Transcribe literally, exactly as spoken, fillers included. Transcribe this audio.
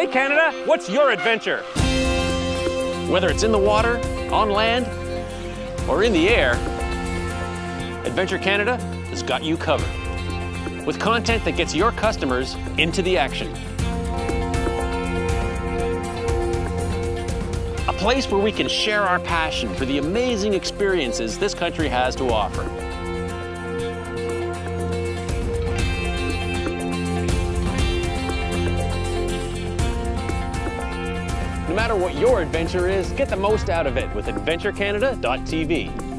Hey Canada, what's your adventure? Whether it's in the water, on land, or in the air, Adventure Canada has got you covered with content that gets your customers into the action. A place where we can share our passion for the amazing experiences this country has to offer. No matter what your adventure is, get the most out of it with Adventure Canada dot T V.